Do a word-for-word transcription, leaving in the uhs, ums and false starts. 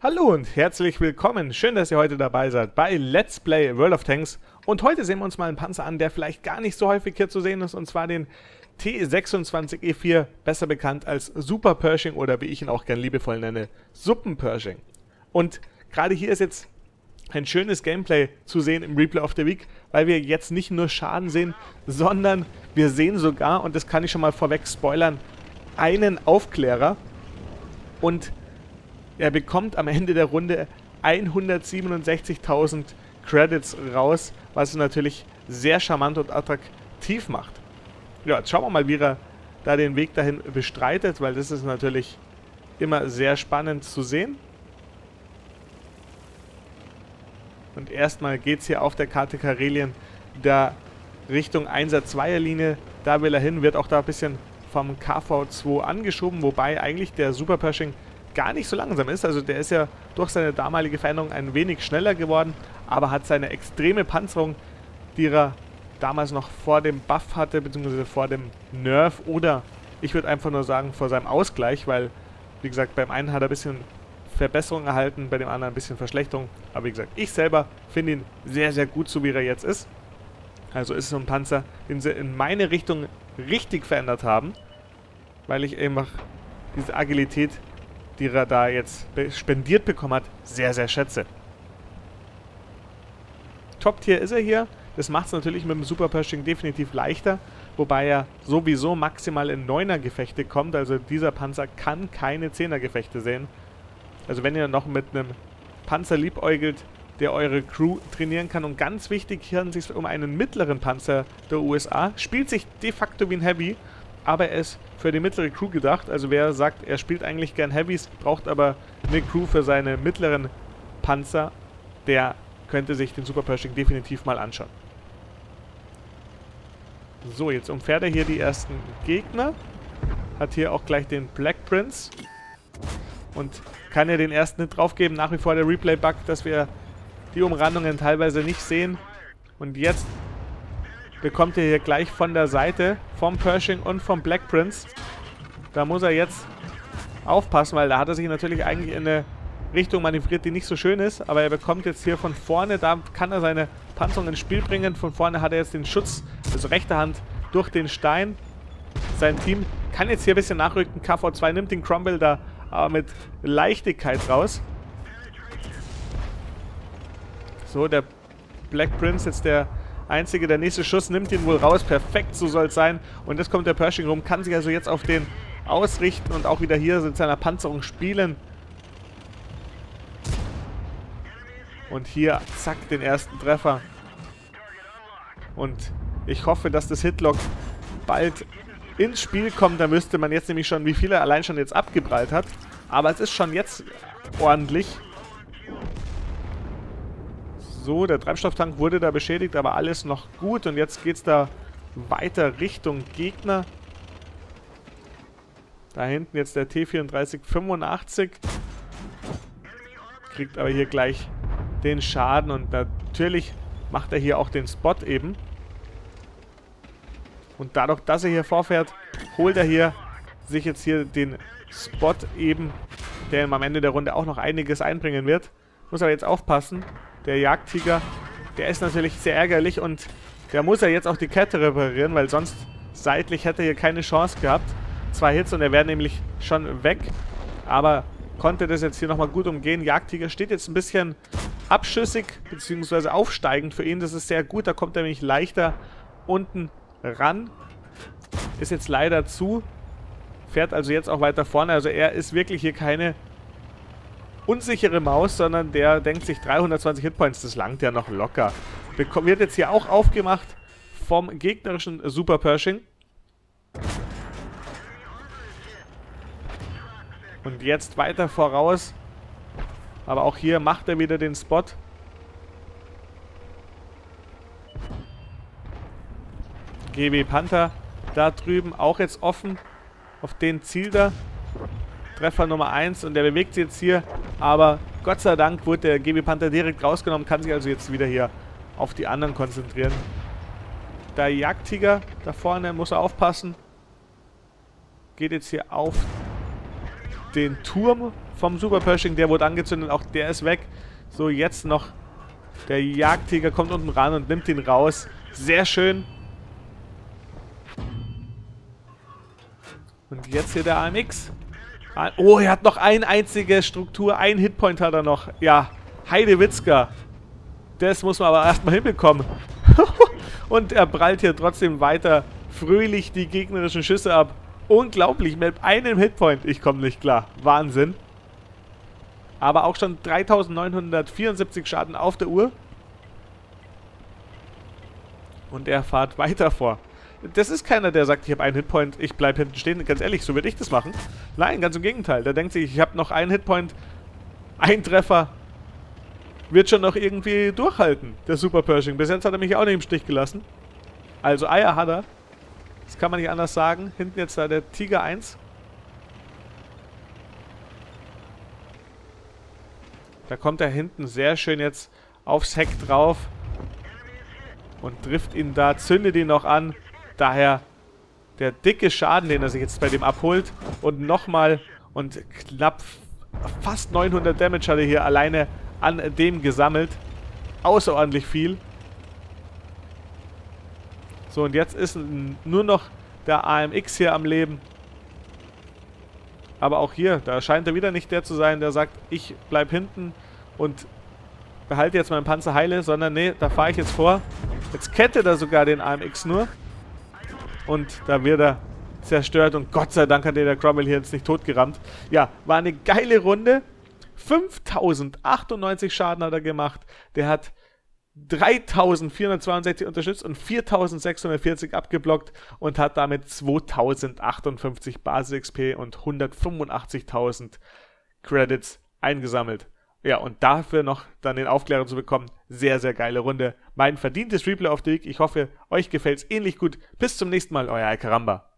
Hallo und herzlich willkommen. Schön, dass ihr heute dabei seid bei Let's Play World of Tanks. Und heute sehen wir uns mal einen Panzer an, der vielleicht gar nicht so häufig hier zu sehen ist, und zwar den T sechsundzwanzig E vier, besser bekannt als Super Pershing oder wie ich ihn auch gern liebevoll nenne, Suppen Pershing. Und gerade hier ist jetzt ein schönes Gameplay zu sehen im Replay of the Week, weil wir jetzt nicht nur Schaden sehen, sondern wir sehen sogar, und das kann ich schon mal vorweg spoilern, einen Aufklärer, und er bekommt am Ende der Runde hundertsiebenundsechzigtausend Credits raus, was es natürlich sehr charmant und attraktiv macht. Ja, jetzt schauen wir mal, wie er da den Weg dahin bestreitet, weil das ist natürlich immer sehr spannend zu sehen. Und erstmal geht es hier auf der Karte Karelien da Richtung Einser-Zweier-Linie. Da will er hin, wird auch da ein bisschen vom K V zwei angeschoben, wobei eigentlich der Super Pershing gar nicht so langsam ist. Also der ist ja durch seine damalige Veränderung ein wenig schneller geworden, aber hat seine extreme Panzerung, die er damals noch vor dem Buff hatte, beziehungsweise vor dem Nerf, oder ich würde einfach nur sagen vor seinem Ausgleich, weil, wie gesagt, beim einen hat er ein bisschen Verbesserung erhalten, bei dem anderen ein bisschen Verschlechterung. Aber wie gesagt, ich selber finde ihn sehr, sehr gut, so wie er jetzt ist. Also ist es so ein Panzer, den sie in meine Richtung richtig verändert haben, weil ich einfach diese Agilität, die er da jetzt spendiert bekommen hat, sehr, sehr schätze. Top-Tier ist er hier. Das macht es natürlich mit dem Super Pershing definitiv leichter, wobei er sowieso maximal in Neuner-Gefechte kommt. Also dieser Panzer kann keine Zehner-Gefechte sehen. Also wenn ihr noch mit einem Panzer liebäugelt, der eure Crew trainieren kann. Und ganz wichtig, hier handelt es sich um einen mittleren Panzer der U S A. Spielt sich de facto wie ein Heavy, aber er ist für die mittlere Crew gedacht. Also wer sagt, er spielt eigentlich gern Heavys, braucht aber eine Crew für seine mittleren Panzer, der könnte sich den Super Pershing definitiv mal anschauen. So, jetzt umfährt er hier die ersten Gegner. Hat hier auch gleich den Black Prince. Und kann ja den ersten Hit draufgeben. Nach wie vor der Replay-Bug, dass wir die Umrandungen teilweise nicht sehen. Und jetzt bekommt er hier gleich von der Seite vom Pershing und vom Black Prince. Da muss er jetzt aufpassen, weil da hat er sich natürlich eigentlich in eine Richtung manövriert, die nicht so schön ist. Aber er bekommt jetzt hier von vorne, da kann er seine Panzerung ins Spiel bringen. Von vorne hat er jetzt den Schutz, also rechte Hand, durch den Stein. Sein Team kann jetzt hier ein bisschen nachrücken. K V zwei nimmt den Cromwell da aber mit Leichtigkeit raus. So, der Black Prince jetzt der einzige, der nächste Schuss nimmt ihn wohl raus. Perfekt, so soll es sein. Und jetzt kommt der Pershing rum, kann sich also jetzt auf den ausrichten und auch wieder hier mit seiner Panzerung spielen. Und hier, zack, den ersten Treffer. Und ich hoffe, dass das Hitlock bald ins Spiel kommt. Da müsste man jetzt nämlich schon, wie viele er allein schon jetzt abgeprallt hat. Aber es ist schon jetzt ordentlich. So, der Treibstofftank wurde da beschädigt, aber alles noch gut. Und jetzt geht es da weiter Richtung Gegner. Da hinten jetzt der T vierunddreißig fünfundachtzig. Kriegt aber hier gleich den Schaden. Und natürlich macht er hier auch den Spot eben. Und dadurch, dass er hier vorfährt, holt er hier sich jetzt hier den Spot eben, der ihm am Ende der Runde auch noch einiges einbringen wird. Muss aber jetzt aufpassen. Der Jagdtiger, der ist natürlich sehr ärgerlich und der muss ja jetzt auch die Kette reparieren, weil sonst seitlich hätte er hier keine Chance gehabt. Zwei Hits und er wäre nämlich schon weg. Aber konnte das jetzt hier nochmal gut umgehen. Jagdtiger steht jetzt ein bisschen abschüssig bzw. aufsteigend für ihn. Das ist sehr gut, da kommt er nämlich leichter unten ran. Ist jetzt leider zu. Fährt also jetzt auch weiter vorne. Also er ist wirklich hier keine unsichere Maus, sondern der denkt sich dreihundertzwanzig Hitpoints, das langt ja noch locker. Beko- wird jetzt hier auch aufgemacht vom gegnerischen Super Pershing. Und jetzt weiter voraus. Aber auch hier macht er wieder den Spot. G W Panther da drüben auch jetzt offen auf den Ziel da. Treffer Nummer eins und der bewegt sich jetzt hier, aber Gott sei Dank wurde der G W Panther direkt rausgenommen, kann sich also jetzt wieder hier auf die anderen konzentrieren. Der Jagdtiger da vorne muss er aufpassen. Geht jetzt hier auf den Turm vom Super Pershing, der wurde angezündet, auch der ist weg. So, jetzt noch der Jagdtiger kommt unten ran und nimmt ihn raus. Sehr schön. Und jetzt hier der A M X. Oh, er hat noch eine einzige Struktur, ein Hitpoint hat er noch. Ja, Heidewitzka. Das muss man aber erstmal hinbekommen. Und er prallt hier trotzdem weiter fröhlich die gegnerischen Schüsse ab. Unglaublich, mit einem Hitpoint. Ich komme nicht klar. Wahnsinn. Aber auch schon dreitausendneunhundertvierundsiebzig Schaden auf der Uhr. Und er fährt weiter vor. Das ist keiner, der sagt, ich habe einen Hitpoint, ich bleibe hinten stehen. Ganz ehrlich, so würde ich das machen. Nein, ganz im Gegenteil. Der denkt sich, ich habe noch einen Hitpoint, ein Treffer. Wird schon noch irgendwie durchhalten, der Super Pershing. Bis jetzt hat er mich auch nicht im Stich gelassen. Also Eier hat er. Das kann man nicht anders sagen. Hinten jetzt da der Tiger eins. Da kommt er hinten sehr schön jetzt aufs Heck drauf. Und trifft ihn da, zündet ihn noch an. Daher der dicke Schaden, den er sich jetzt bei dem abholt. Und nochmal und knapp fast neunhundert Damage hat er hier alleine an dem gesammelt. Außerordentlich viel. So, und jetzt ist nur noch der A M X hier am Leben. Aber auch hier, da scheint er wieder nicht der zu sein, der sagt, ich bleib hinten und behalte jetzt meinen Panzer heile, sondern nee, da fahre ich jetzt vor. Jetzt kettet er sogar den A M X nur. Und da wird er zerstört. Und Gott sei Dank hat der Cromwell hier jetzt nicht totgerammt. Ja, war eine geile Runde. fünftausendachtunddneunzig Schaden hat er gemacht. Der hat dreitausendvierhundertzweiundsechzig unterstützt und viertausendsechshundertvierzig abgeblockt und hat damit zweitausendachtundsechzig Basis-X P und hundertfünfundachtzigtausend Credits eingesammelt. Ja, und dafür noch dann den Aufklärer zu bekommen, sehr, sehr geile Runde. Mein verdientes Replay of the Week. Ich hoffe, euch gefällt es ähnlich gut. Bis zum nächsten Mal, euer Alcaramba.